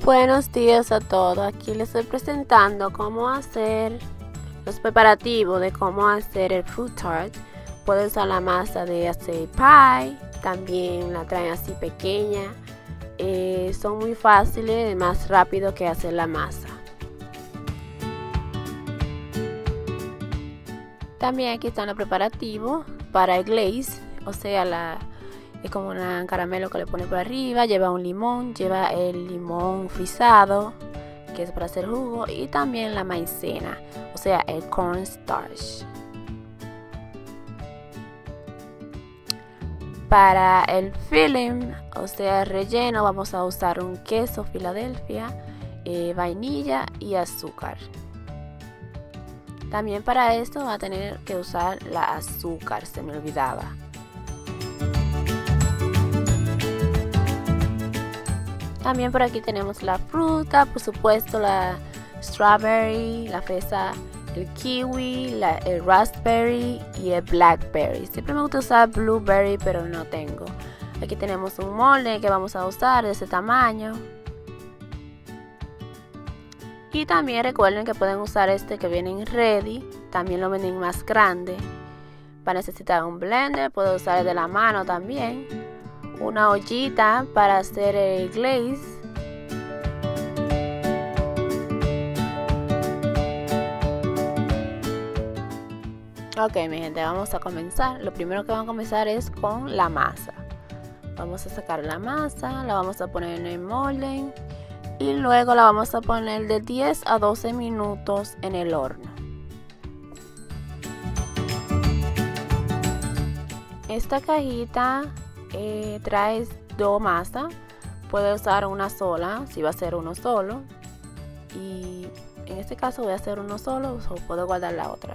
Buenos días a todos, aquí les estoy presentando cómo hacer los preparativos de cómo hacer el fruit tart. Pueden usar la masa de hacer pie, también la traen así pequeña, son muy fáciles, más rápido que hacer la masa. También aquí están los preparativos para el glaze, o sea es como un caramelo que le pone por arriba, lleva un limón, lleva el limón frisado, que es para hacer jugo, y también la maicena, o sea el cornstarch. Para el filling, o sea el relleno, vamos a usar un queso Filadelfia, vainilla y azúcar. También para esto va a tener que usar la azúcar, se me olvidaba. También por aquí tenemos la fruta, por supuesto la strawberry, la fresa, el kiwi, el raspberry y el blackberry. Siempre me gusta usar blueberry, pero no tengo. Aquí tenemos un molde que vamos a usar de ese tamaño. Y también recuerden que pueden usar este que viene en ready, también lo venden más grande. Para necesitar un blender, puedo usar el de la mano también. Una ollita para hacer el glaze. Ok, mi gente, vamos a comenzar. Lo primero que vamos a comenzar es con la masa. Vamos a sacar la masa, la vamos a poner en el molde y luego la vamos a poner de 10 a 12 minutos en el horno. Esta cajita trae dos masas, puede usar una sola si va a ser uno solo, y en este caso voy a hacer uno solo, o puedo guardar la otra.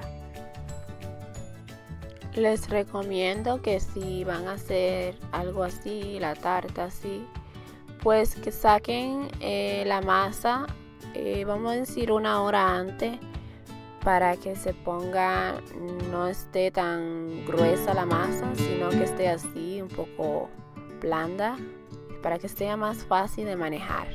Les recomiendo que si van a hacer algo así, la tarta así, pues que saquen la masa, vamos a decir una hora antes, para que se ponga, no esté tan gruesa la masa, sino que esté así un poco blanda, para que sea más fácil de manejar.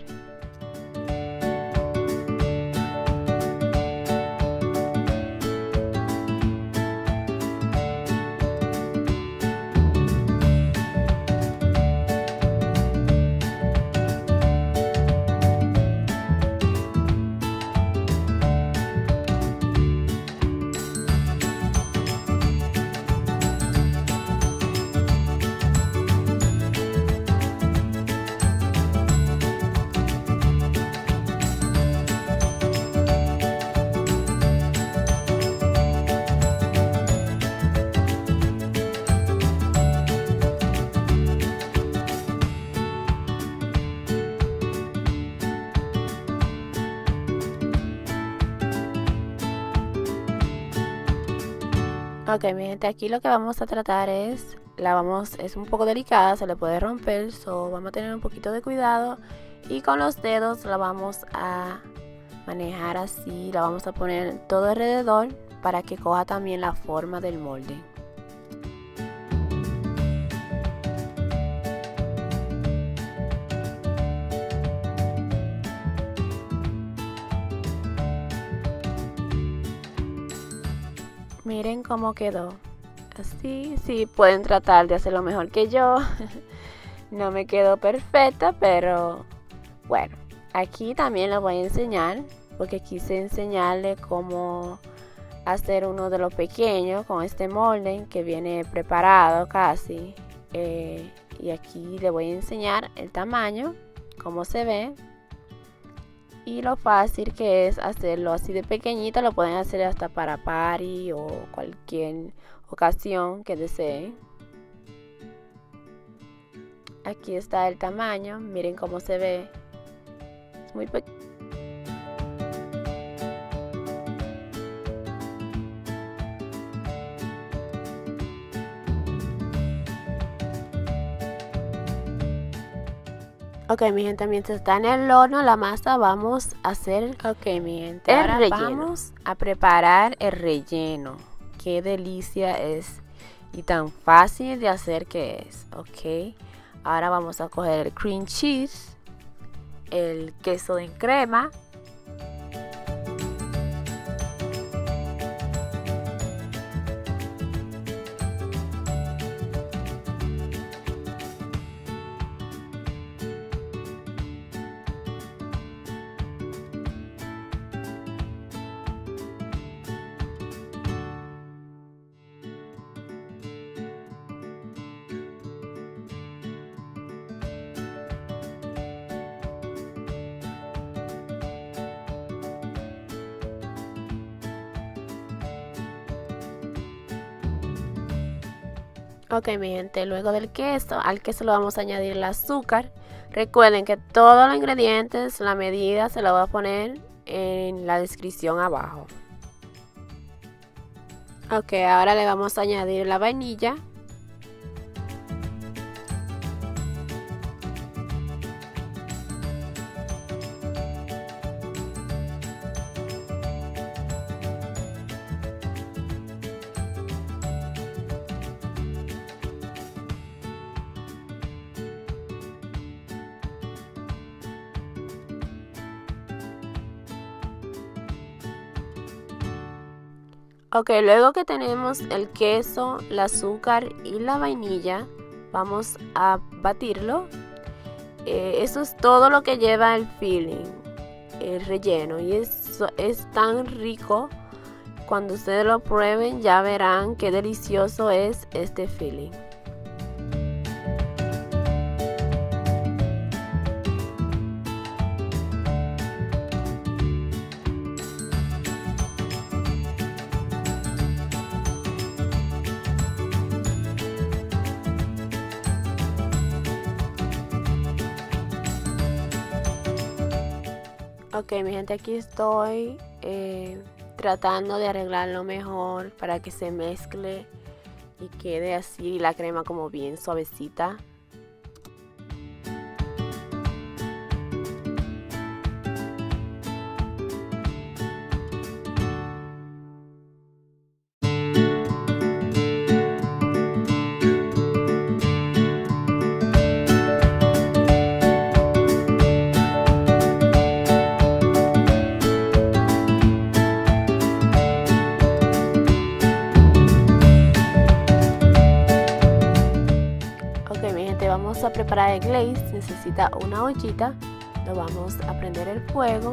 Ok, mi gente, aquí lo que vamos a tratar es un poco delicada, se le puede romper, vamos a tener un poquito de cuidado y con los dedos la vamos a manejar así, la vamos a poner todo alrededor para que coja también la forma del molde. Miren cómo quedó. Así, sí, pueden tratar de hacerlo mejor que yo. No me quedó perfecta, pero bueno. Aquí también les voy a enseñar, porque quise enseñarles cómo hacer uno de los pequeños con este molde que viene preparado casi. Y aquí les voy a enseñar el tamaño, cómo se ve. Y lo fácil que es hacerlo así de pequeñito, lo pueden hacer hasta para party o cualquier ocasión que deseen. Aquí está el tamaño, miren cómo se ve, es muy pequeño. Ok, mi gente, mientras está en el horno la masa, vamos a hacer, ok, mi gente, ahora vamos a preparar el relleno. Qué delicia es y tan fácil de hacer que es, ok. Ahora vamos a coger el cream cheese el queso en crema. Ok, mi gente, luego del queso, al queso le vamos a añadir el azúcar. Recuerden que todos los ingredientes, la medida se la voy a poner en la descripción abajo. Ok, ahora le vamos a añadir la vainilla. Ok, luego que tenemos el queso, el azúcar y la vainilla, vamos a batirlo. Eso es todo lo que lleva el filling, el relleno, y eso es tan rico. Cuando ustedes lo prueben ya verán qué delicioso es este filling. Ok, mi gente, aquí estoy tratando de arreglarlo mejor para que se mezcle y quede así la crema como bien suavecita. Vamos a preparar el glaze. Necesita una ollita, lo vamos a prender el fuego.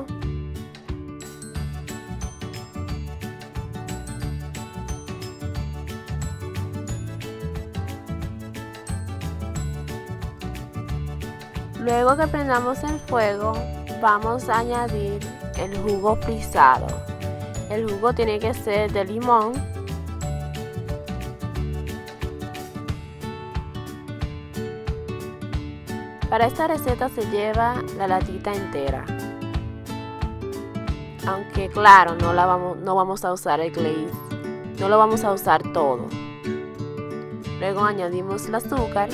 Luego que prendamos el fuego, vamos a añadir el jugo frisado. El jugo tiene que ser de limón. Para esta receta se lleva la latita entera, aunque claro, no vamos a usar el glaze, no lo vamos a usar todo. Luego añadimos el azúcar.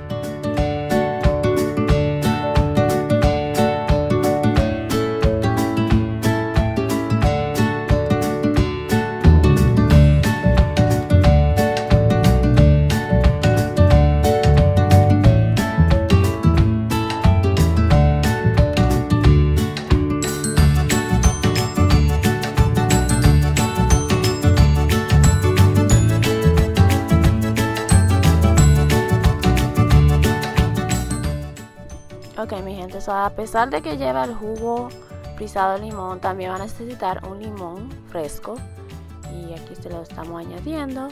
Ok, mi gente, a pesar de que lleva el jugo frisado de limón, también va a necesitar un limón fresco. Y aquí se lo estamos añadiendo.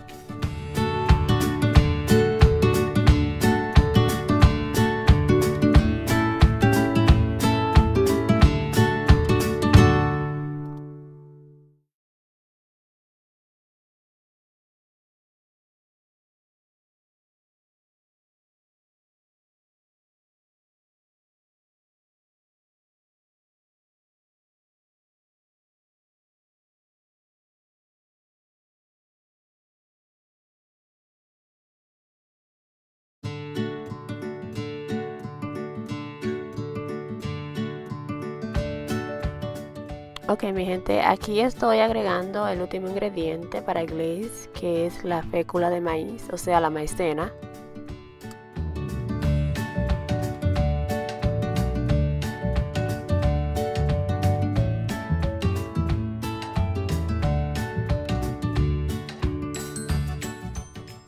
Ok, mi gente, aquí estoy agregando el último ingrediente para el glaze, que es la fécula de maíz, o sea, la maicena.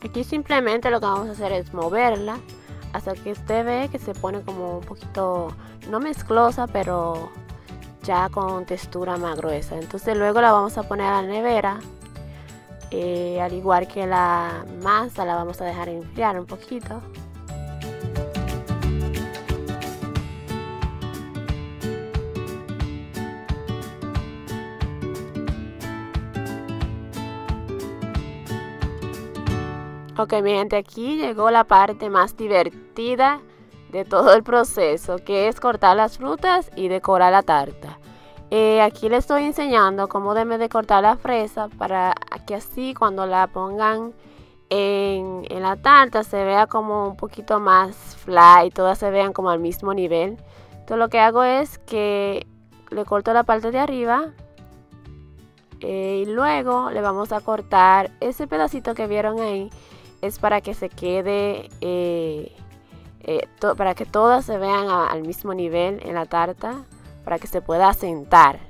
Aquí simplemente lo que vamos a hacer es moverla hasta que usted ve que se pone como un poquito, no mezclosa, pero ya con textura más gruesa. Entonces luego la vamos a poner a la nevera. Al igual que la masa, la vamos a dejar enfriar un poquito. Ok, mi gente, aquí llegó la parte más divertida de todo el proceso, que es cortar las frutas y decorar la tarta. Aquí les estoy enseñando cómo deben de cortar la fresa para que así cuando la pongan en la tarta se vea como un poquito más flat y todas se vean como al mismo nivel. Entonces lo que hago es que le corto la parte de arriba y luego le vamos a cortar ese pedacito que vieron ahí. Es para que se quede, para que todas se vean al mismo nivel en la tarta, para que se pueda sentar.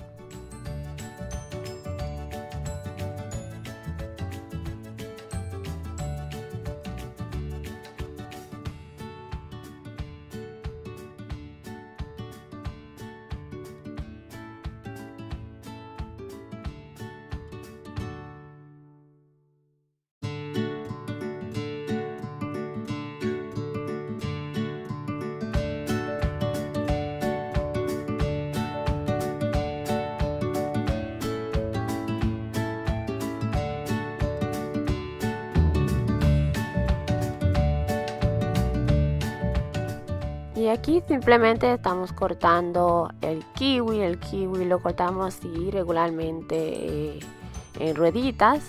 Y aquí simplemente estamos cortando el kiwi lo cortamos así regularmente en rueditas.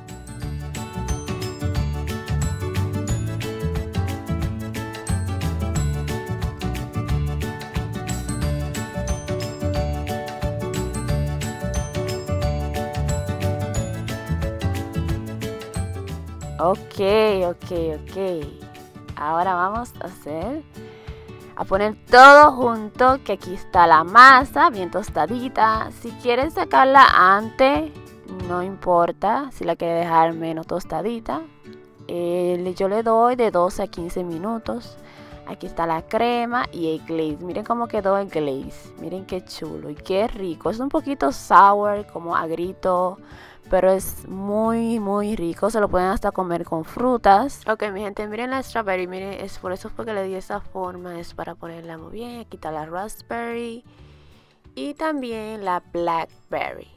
Ok. Ahora vamos a poner todo junto, que aquí está la masa bien tostadita. Si quieres sacarla antes, no importa, si la quieres dejar menos tostadita. Yo le doy de 12 a 15 minutos. Aquí está la crema y el glaze. Miren cómo quedó el glaze. Miren qué chulo y qué rico. Es un poquito sour, como agrito, pero es muy rico. Se lo pueden hasta comer con frutas. Ok, mi gente, miren la strawberry. Miren, es por eso porque le di esa forma. Es para ponerla muy bien. Aquí está la raspberry y también la blackberry.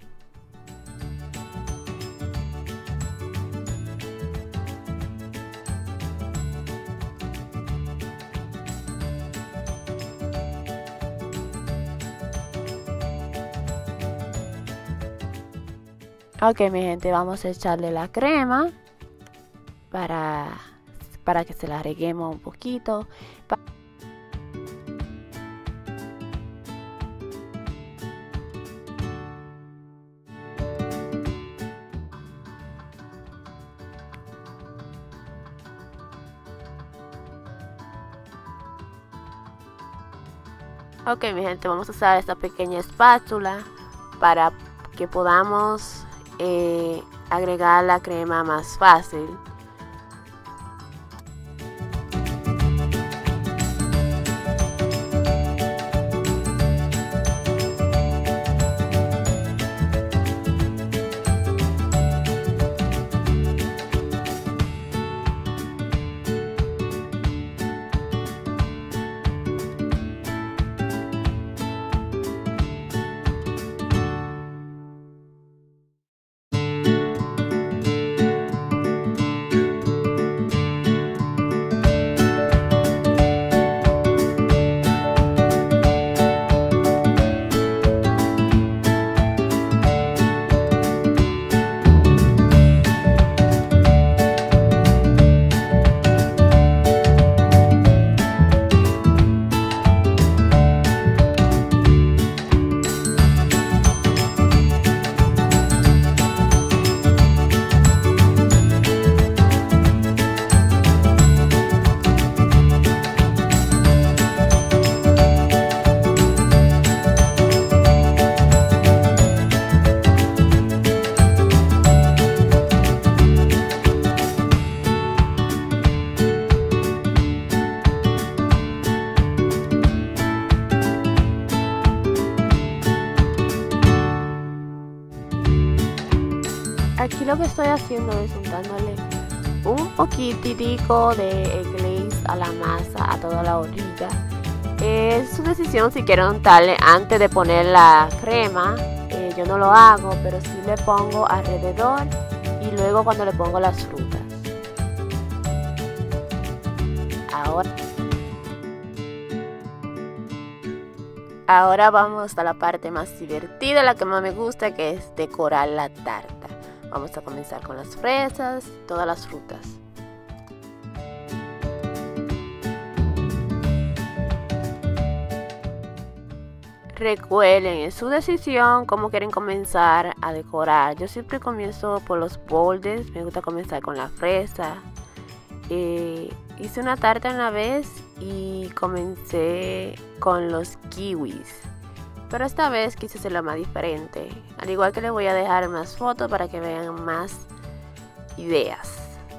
Ok, mi gente, vamos a echarle la crema para que se la reguemos un poquito. Ok, mi gente, vamos a usar esta pequeña espátula para que podamos agregar la crema más fácil. Aquí lo que estoy haciendo es untándole un poquitico de glaze a la masa, a toda la orilla. Es su decisión si quieren untarle antes de poner la crema. Yo no lo hago, pero sí le pongo alrededor y luego cuando le pongo las frutas. Ahora vamos a la parte más divertida, la que más me gusta, que es decorar la tarta. Vamos a comenzar con las fresas, todas las frutas. Recuerden, es su decisión cómo quieren comenzar a decorar. Yo siempre comienzo por los bordes, me gusta comenzar con la fresa. Hice una tarta una vez y comencé con los kiwis, pero esta vez quise hacerlo más diferente. Al igual que les voy a dejar más fotos para que vean más ideas.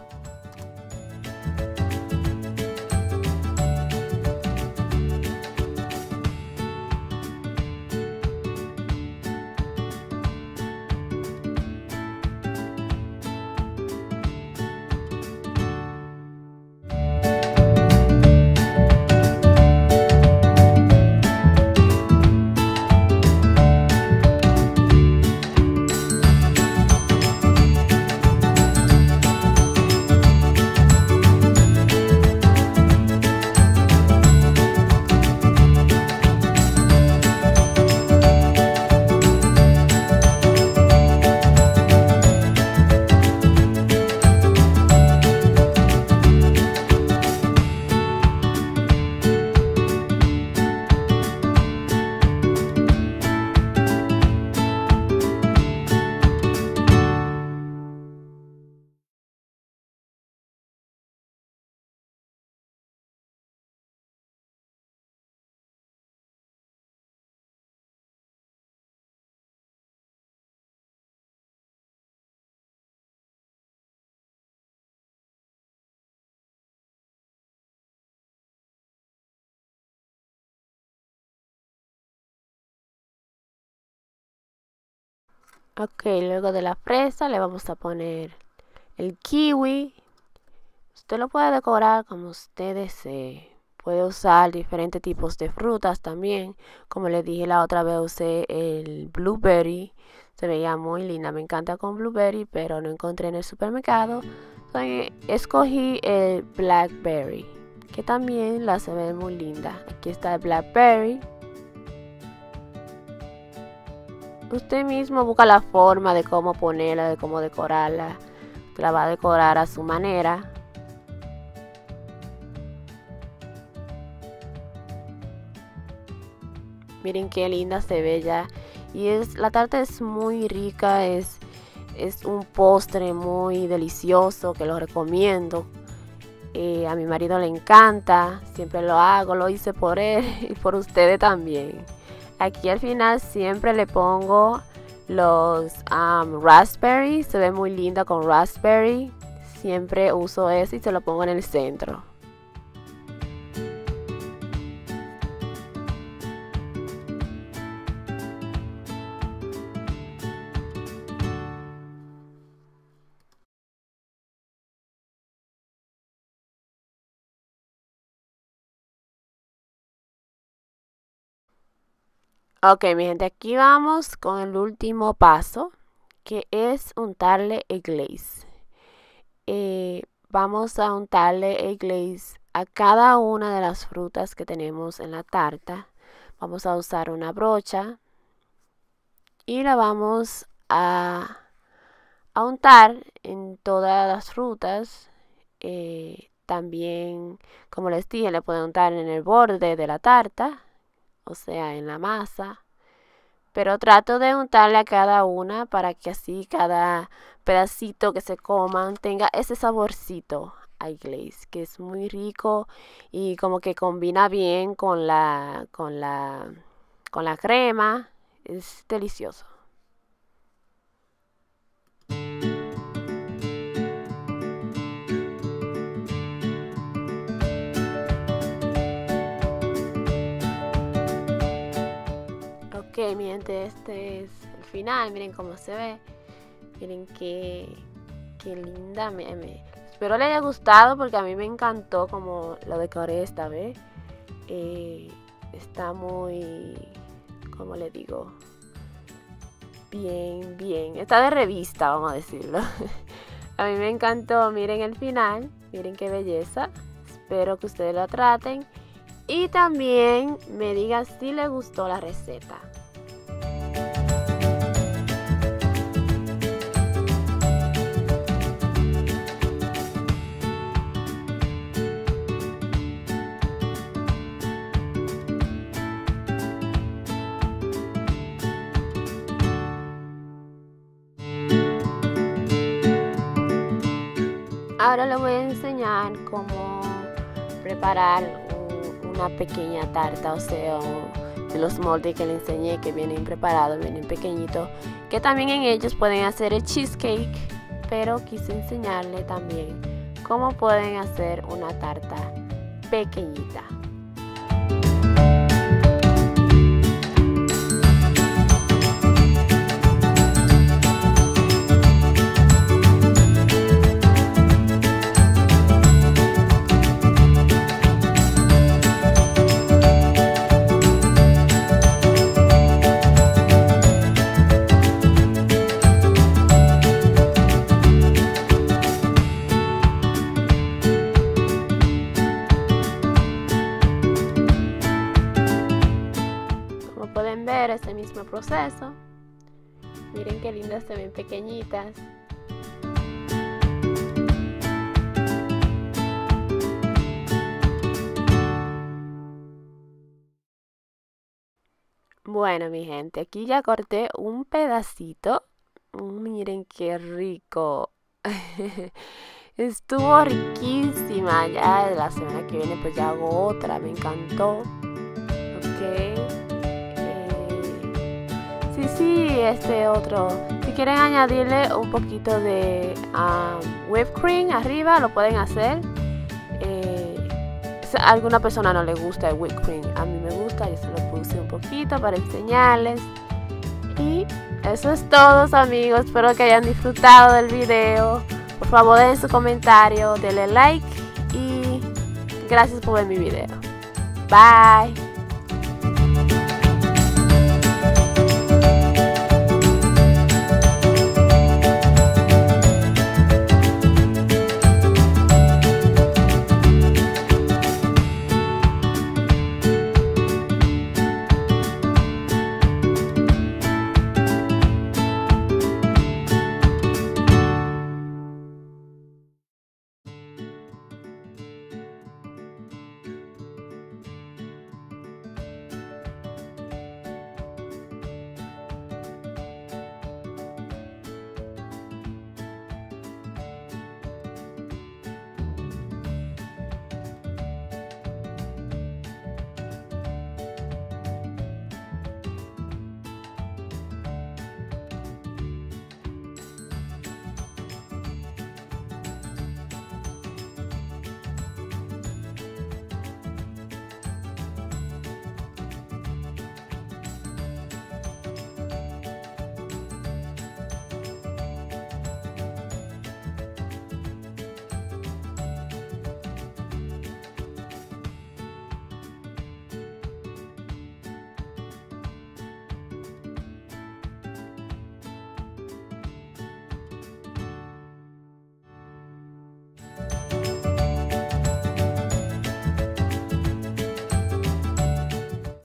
Ok, luego de la fresa le vamos a poner el kiwi. Usted lo puede decorar como usted desee. Puede usar diferentes tipos de frutas también. Como les dije la otra vez, usé el blueberry. Se veía muy linda. Me encanta con blueberry, pero no encontré en el supermercado. Entonces, escogí el blackberry, que también la se ve muy linda. Aquí está el blackberry. Usted mismo busca la forma de cómo ponerla, de cómo decorarla. La va a decorar a su manera. Miren qué linda se ve ya. Y la tarta es muy rica, es un postre muy delicioso que lo recomiendo. A mi marido le encanta, siempre lo hago, lo hice por él y por ustedes también. Aquí al final siempre le pongo los raspberry, se ve muy linda con raspberry. Siempre uso eso y se lo pongo en el centro. Ok, mi gente, aquí vamos con el último paso, que es untarle el glaze. Vamos a untarle el glaze a cada una de las frutas que tenemos en la tarta. Vamos a usar una brocha y la vamos a untar en todas las frutas. También, como les dije, le pueden untar en el borde de la tarta, o sea, en la masa. Pero trato de untarle a cada una para que así cada pedacito que se coman tenga ese saborcito al glaze, que es muy rico y como que combina bien con la crema. Es delicioso. Ok, mi gente, este es el final. Miren cómo se ve. Miren qué linda. Espero le haya gustado porque a mí me encantó como lo decoré esta vez. Está muy, ¿cómo le digo? Bien. Está de revista, vamos a decirlo. A mí me encantó. Miren el final. Miren qué belleza. Espero que ustedes lo traten. Y también me digan si les gustó la receta. Ahora les voy a enseñar cómo preparar una pequeña tarta, o sea, de los moldes que les enseñé que vienen preparados, vienen pequeñitos, que también en ellos pueden hacer el cheesecake, pero quise enseñarles también cómo pueden hacer una tarta pequeñita. Pueden ver este mismo proceso. Miren qué lindas se ven, pequeñitas. Bueno, mi gente, aquí ya corté un pedacito. Miren qué rico. Estuvo riquísima. Ya la semana que viene pues ya hago otra. Me encantó. Ok. Sí, este otro. Si quieren añadirle un poquito de whipped cream arriba, lo pueden hacer. A alguna persona no le gusta el whipped cream. A mí me gusta, yo se lo puse un poquito para enseñarles. Y eso es todo, amigos. Espero que hayan disfrutado del video. Por favor, den su comentario, denle like y gracias por ver mi video. Bye.